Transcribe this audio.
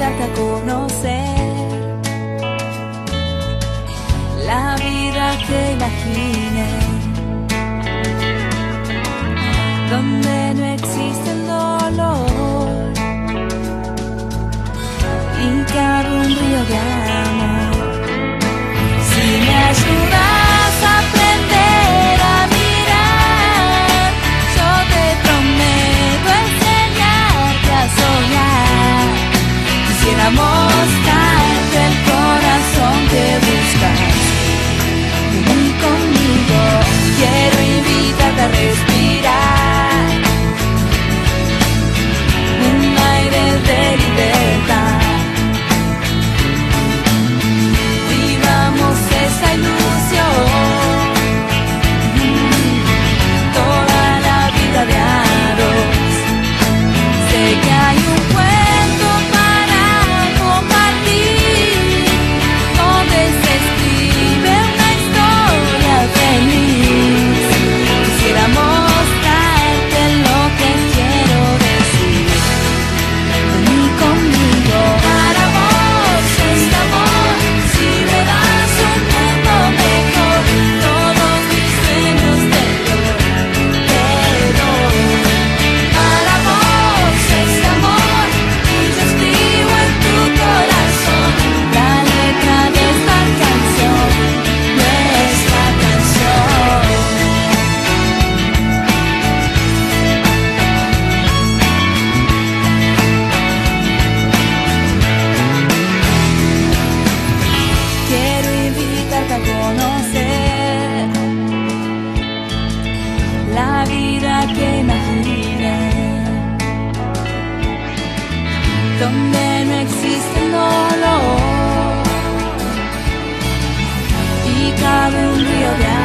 invitarte a conocer la vida que imagine, donde no existe el dolor y cabe un río de amor. Si me ayudas a aprender a mirar, yo te prometo enseñarte a soñar. Quisiera mostrarte el corazón que buscas. Vení conmigo, quiero invitarte a respirar un aire de libertad. Vivamos esa ilusión, toda la vida de a dos. Sé que hay un cuento para compartir, donde se escribe una historia feliz. Quisiera mostrarte lo que quiero decir. Vení conmigo, para vos es amor. Si me das un mundo mejor, todos mis sueños te doy. Para vos es amor, y yo escribo en tu corazón la letra de esta canción, nuestra canción. Quiero invitarte a conocer la vida que imaginé, donde no existe el dolor y cabe un río de